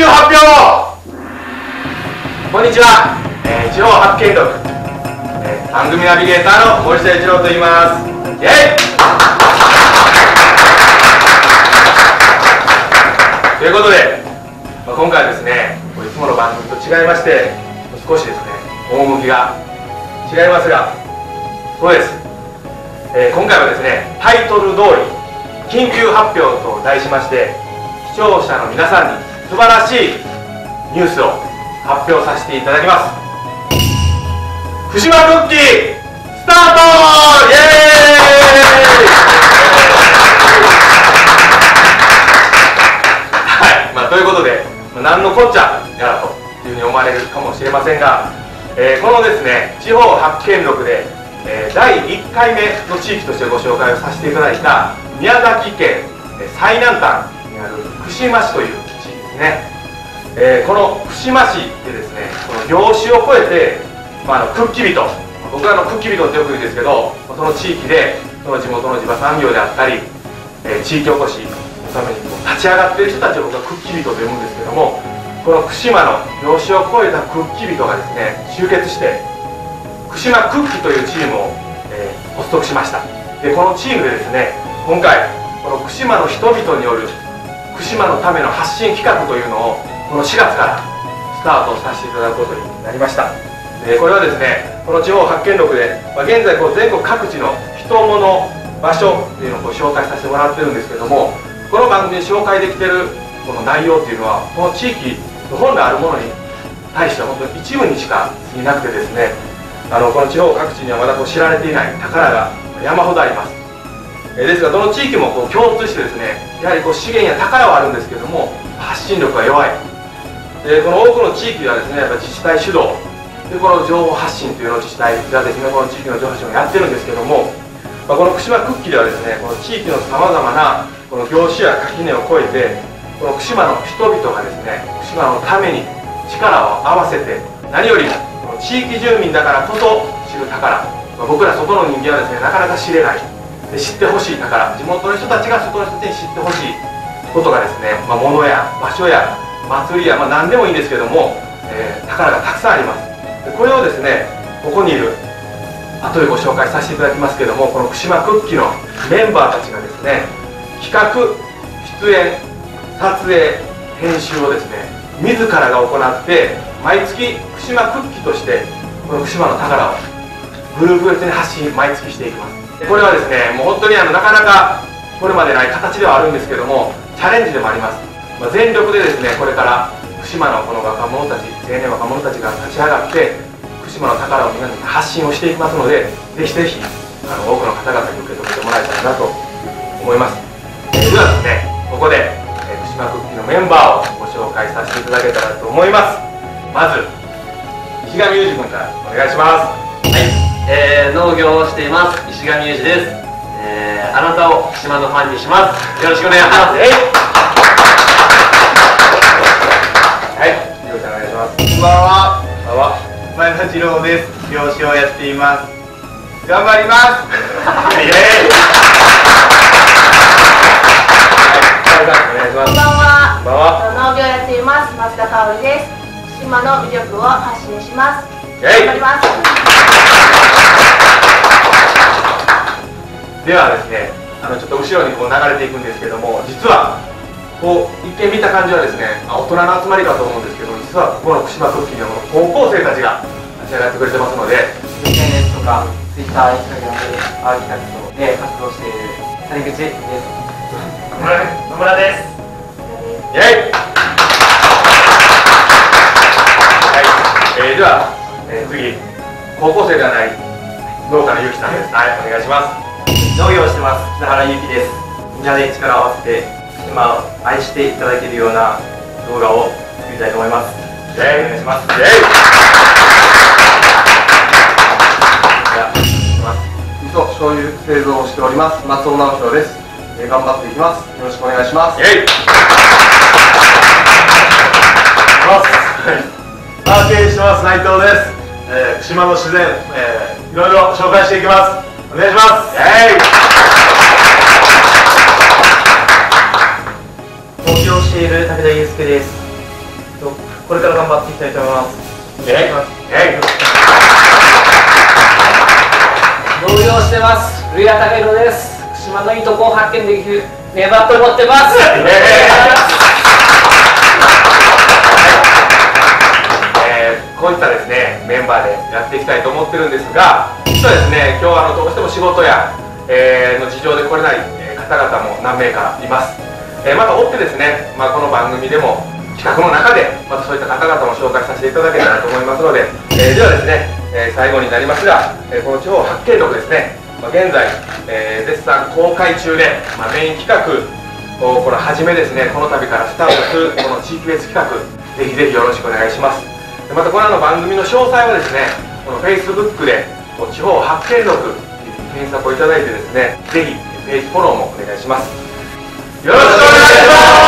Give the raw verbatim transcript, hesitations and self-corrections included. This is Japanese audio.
急発表。こんにちは、えー、地方発見録、えー、番組ナビゲーターの森下一郎と言います。イエイということで、まあ、今回はですね、いつもの番組と違いまして少しですね、趣が違いますが、そうです、えー、今回はですね、タイトル通り緊急発表と題しまして、視聴者の皆さんに素晴らしいニュースを発表させていただきます。福島クッキースタート。イエーイはい、まあ、ということで、まあ、何のこっちゃやらというふうに思われるかもしれませんが、えー、このですね、地方発見録で、えー、だいいっかいめの地域としてご紹介をさせていただいた宮崎県最南端にある串間市という地域ですね。えー、この串間市でですね、この業種を超えて、まあ、あのクッキ人、僕らのクッキ人ってよく言うんですけど、その地域でその地元の地場産業であったり、えー、地域おこしのためにこう立ち上がっている人たちを僕はクッキ人と呼ぶんですけども、この串間の業種を超えたクッキ人がですね、集結して串間クッキというチームを、えー、発足しました。でこのチームでですね、今回この串間の人々による串間のための発信企画というのをこのしがつからスタートさせていただくことになりました。でこれはですね、この地方発見録で、まあ、現在こう全国各地の人物場所というのをこう紹介させてもらってるんですけども、この番組で紹介できてるこの内容っていうのは、この地域の本来あるものに対して本当に一部にしか過ぎなくてですね、あのこの地方各地にはまだこう知られていない宝が山ほどあります。えですがどの地域もこう共通してですね、やはりこう資源や宝はあるんですけども、発信力が弱い。でこの多くの地域ではですね、やっぱ自治体主導でこの情報発信というのを自治体がですね、この地域の情報発信をやってるんですけども、まあ、この串間クッキーではですね、この地域のさまざまなこの業種や垣根を越えて、この串間の人々がですね、串間のために力を合わせて、何よりもこの地域住民だからこそ知る宝、まあ、僕ら外の人間はですね、なかなか知れないで、知ってほしい宝、地元の人たちが外の人たちに知ってほしいことがですね、まあ、物や場所や祭りや、まあ、何でもいいんですけども、えー、宝がたくさんあります。でこれをですね、ここにいる後でご紹介させていただきますけども、この串間クッキーのメンバーたちがですね、企画、出演、撮影、編集をですね、自らが行って、毎月串間クッキーとしてこの串間の宝をグループ別に発信毎月していきます。これはですね、もう本当にあのなかなかこれまでない形ではあるんですけども、チャレンジでもあります。まあ、全力でですね、これから串間のこの若者たち、青年若者たちが立ち上がって串間の宝を皆さんに発信をしていきますので、ぜひぜひあの多くの方々に受け止めてもらえたらなと思います。えー、ではですね、ここで、えー、串間クッキーのメンバーをご紹介させていただけたらと思います。まず石上裕二君からお願いします。 はい、えー、農業をしています石上裕二です。えー、あなたを島のファンにします。よろしくお願いします。 はい、よろしくお願いします。 こんばんは。 こんばんは。 前田次郎です。漁師をやっています。頑張ります。 イエーイ。はい、お願いします。 こんばんは。 こんばんは。 農業やっています松田香織です。島の魅力を発信します。 イエーイ。 頑張ります。 ではですね、あのちょっと後ろにこう流れていくんですけども、実はこう一見見た感じはですね、大人の集まりかと思うんですけど、実はここの串間クッキーの高校生たちが立ち上がってくれてますので、 エスエヌエス とか Twitter、インスタグラムでアーキテクトで活動している谷口です。 野村です。 イエイ。はい、えー、では、えー、次高校生ではない農家のゆきさんです。はい、お願いします。 農業をしてます北原ゆきです。みんなで力を合わせて島を愛していただけるような動画を作りたいと思います。 イエイ。 お願いします。 イエイ。 味噌醤油製造をしております松尾直弘です。えー、頑張っていきます。よろしくお願いします。 イエイ。 パーティーしてます内藤です。えー、島の自然、えー、いろいろ紹介していきます。お願いします。 イエイ。 東京している武田祐介です。 とこれから頑張っていきたいと思います。 ええ農業してます。古谷貴弘です。島のいいとこを発見できるねばと思ってます。 えー、こういったですねメンバーでやっていきたいと思ってるんですが、実はですね今日はあのどうしても仕事や、えー、の事情で来れない方々も何名かいます。えー、また追ってですね、まあ、この番組でも企画の中でまたそういった方々も紹介させていただけたらと思いますので、えー、ではですね、えー、最後になりますが、えー、この地方発見録ですね、まあ、現在、えー、絶賛公開中で、まあ、メイン企画をこの初めですね、この度からスタートするこの地域別企画、ぜひぜひよろしくお願いします。でまたこの番組の詳細はですね、この Facebook で地方発見録という検索をいただいてですね、ぜひページフォローもお願いします。よろしくお願いします。